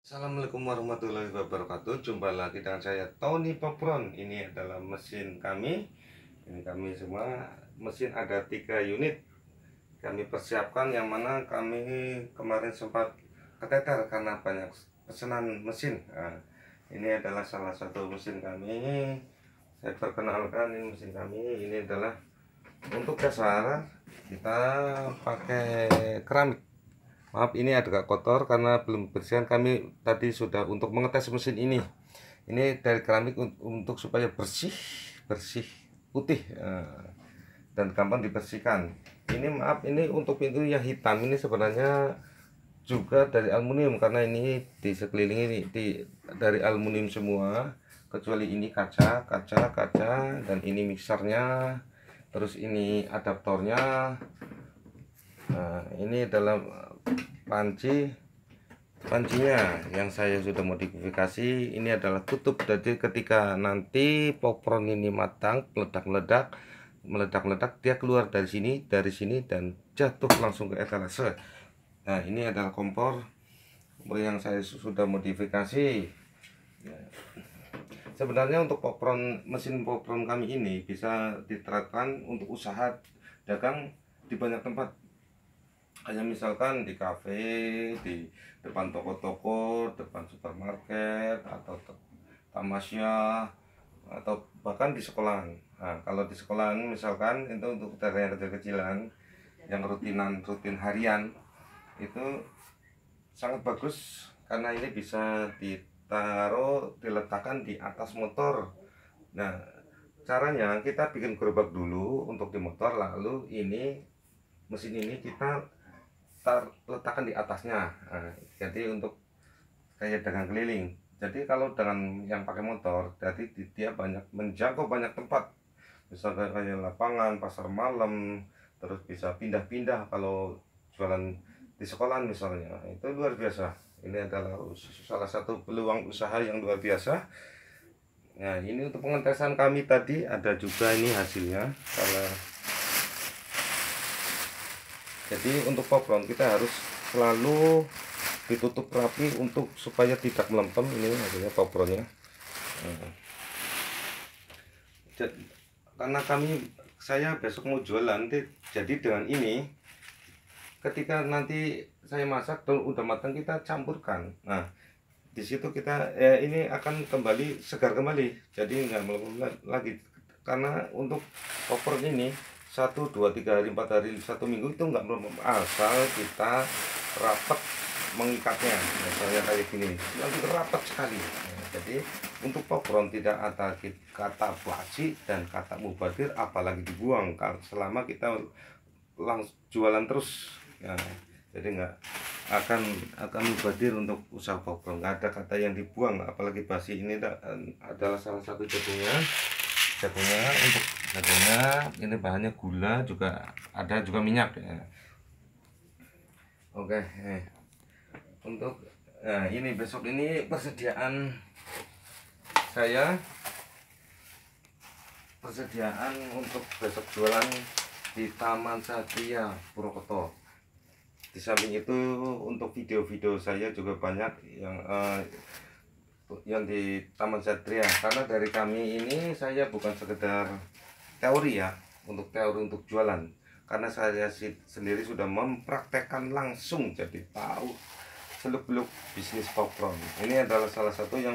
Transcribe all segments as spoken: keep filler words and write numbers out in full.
Assalamualaikum warahmatullahi wabarakatuh. Jumpa lagi dengan saya Tony Popron. Ini adalah mesin kami. Ini kami semua mesin ada tiga unit. Kami persiapkan yang mana kami kemarin sempat keteter karena banyak pesanan mesin. Nah, ini adalah salah satu mesin kami. Saya perkenalkan ini mesin kami. Ini adalah untuk dasar kita pakai keramik. Maaf, ini agak kotor karena belum bersihkan. Kami tadi sudah untuk mengetes mesin ini. Ini dari keramik untuk supaya bersih, bersih, putih dan gampang dibersihkan. Ini maaf, ini untuk pintu yang hitam ini sebenarnya juga dari aluminium karena ini di sekeliling ini di, dari aluminium semua kecuali ini kaca, kaca, kaca, dan ini mixernya, terus ini adaptornya. Nah, ini adalah panci pancinya yang saya sudah modifikasi. Ini adalah tutup, jadi ketika nanti popron ini matang, meledak-meledak meledak-meledak dia keluar dari sini, dari sini dan jatuh langsung ke etalase. Nah, ini adalah kompor yang saya sudah modifikasi ya. Sebenarnya untuk popron, mesin popron kami ini bisa diterapkan untuk usaha dagang di banyak tempat. Hanya misalkan di kafe, di depan toko-toko, depan supermarket, atau tamasya, atau bahkan di sekolahan. Nah, kalau di sekolahan misalkan itu untuk daerah kecil-kecilan yang rutinan rutin harian itu sangat bagus karena ini bisa ditaruh, diletakkan di atas motor. Nah, caranya kita bikin gerobak dulu untuk di motor, lalu ini mesin ini kita letakkan di atasnya. Nah, jadi untuk kayak dagang keliling. Jadi kalau dengan yang pakai motor, jadi dia banyak menjangkau banyak tempat. Misalnya kayak lapangan, pasar malam, terus bisa pindah-pindah kalau jualan di sekolahan misalnya. Itu luar biasa. Ini adalah salah satu peluang usaha yang luar biasa. Nah, ini untuk pengetesan kami tadi ada juga ini hasilnya. Kalau jadi untuk popron kita harus selalu ditutup rapi untuk supaya tidak melempem. Ini hasilnya popronnya. Nah, karena kami saya besok mau jualan, jadi dengan ini ketika nanti saya masak dan udah matang kita campurkan. Nah, di situ kita eh, ini akan kembali segar kembali, jadi nggak melempem lagi. Karena untuk popron ini satu dua tiga hari empat hari satu minggu itu nggak belum asal kita rapat mengikatnya, misalnya kayak gini nanti rapat sekali. Nah, jadi untuk popron tidak ada kata basi dan kata mubadir apalagi dibuang selama kita langsung jualan terus ya. Jadi nggak akan akan mubadir untuk usaha popron, nggak ada kata yang dibuang apalagi basi. Ini adalah salah satu jatuhnya jatuhnya untuk jatuhnya ini bahannya gula, juga ada juga minyak ya. Oke, eh. Untuk nah ini besok ini persediaan saya persediaan untuk besok jualan di Taman Satria Purwokerto. Di samping itu untuk video-video saya juga banyak yang eh, yang di Taman Satria, karena dari kami ini saya bukan sekedar teori ya, untuk teori untuk jualan, karena saya sendiri sudah mempraktekkan langsung, jadi tahu seluk-beluk bisnis popron. Ini adalah salah satu yang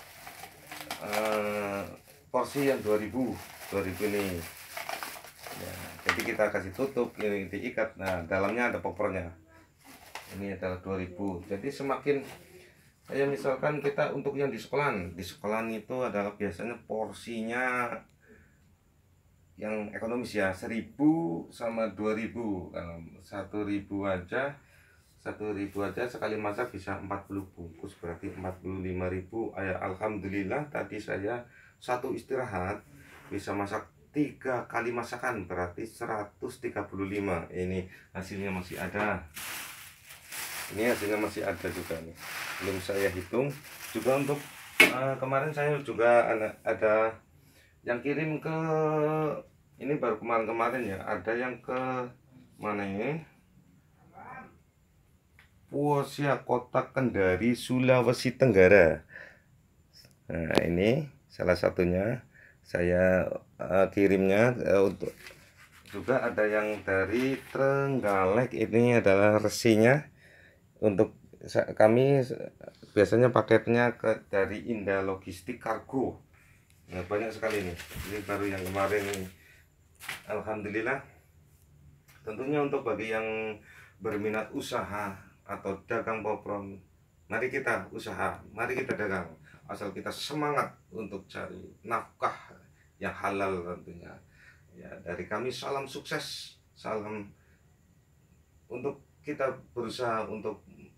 uh, porsi yang dua ribu ini ya, jadi kita kasih tutup ini diikat. Nah, dalamnya ada popronnya. Ini adalah dua ribu, jadi semakin kayak misalkan kita untuk yang di sekolahan, di sekolahan itu adalah biasanya porsinya yang ekonomis ya, seribu sama dua ribu. Satu ribu aja satu ribu aja sekali masak bisa empat puluh bungkus, berarti empat puluh lima ribu. Ya, alhamdulillah tadi saya satu istirahat bisa masak tiga kali masakan, berarti seratus tiga puluh lima. Ini hasilnya masih ada. Ini hasilnya masih ada juga nih, belum saya hitung juga. Untuk uh, kemarin saya juga ada, ada yang kirim ke ini baru kemarin-kemarin ya, ada yang ke mana ini Kapuasya, Kota Kendari, Sulawesi Tenggara. Nah, ini salah satunya saya uh, kirimnya uh, untuk juga ada yang dari Trenggalek. Ini adalah resinya. Untuk kami biasanya paketnya ke dari Indah Logistik Kargo. Nah, banyak sekali nih. Ini baru yang kemarin ini. Alhamdulillah. Tentunya untuk bagi yang berminat usaha atau dagang popron, mari kita usaha, mari kita dagang. Asal kita semangat untuk cari nafkah yang halal tentunya. Ya, dari kami salam sukses, salam untuk kita berusaha untuk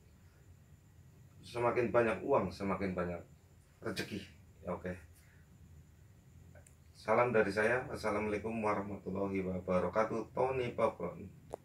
semakin banyak uang, semakin banyak rezeki. Ya, oke. Salam dari saya. Assalamualaikum warahmatullahi wabarakatuh. Tony Popron.